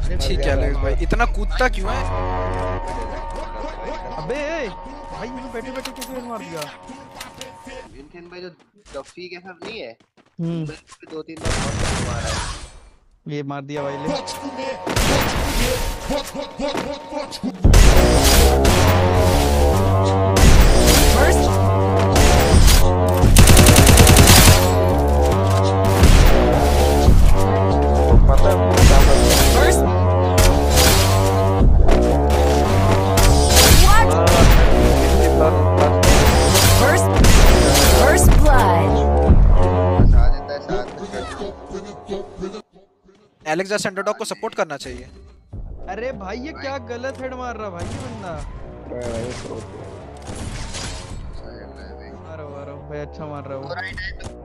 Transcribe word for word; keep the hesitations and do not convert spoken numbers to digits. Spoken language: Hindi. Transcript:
ठीक है एलेक्स भाई, इतना कूदता क्यों है? अबे भाई मैंने बैठे बैठे कैसे हेड मार दिया? इनकेन भाई जो डफी के सब नहीं है, हम्म दो तीन बार बहुत मारा है। ये मार दिया भाई ले। एलेक्स जैसे अंडरडॉग को सपोर्ट करना चाहिए। अरे भाई ये क्या गलत हेड मार रहा भाई ये बंदा। मारो मारो भाई अच्छा मार रहा है वो।